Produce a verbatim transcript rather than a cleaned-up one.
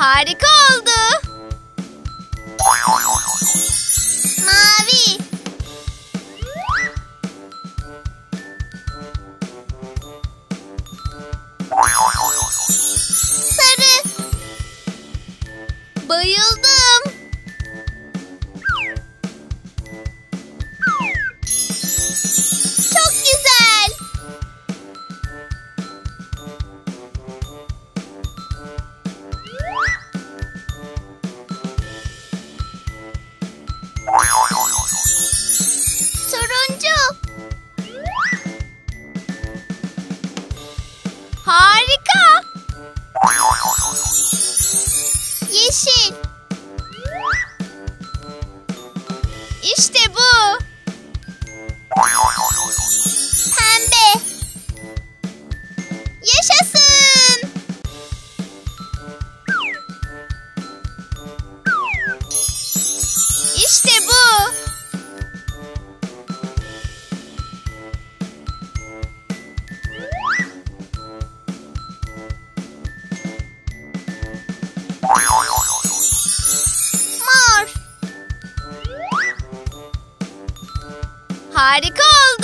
Harika oldu. Mavi. Sarı. Bayıldım. Çok güzel. Turuncu. Harika. Yeşil. İşte bu. Pembe. Yaşasın. İşte bu. Mor. Harika oldu.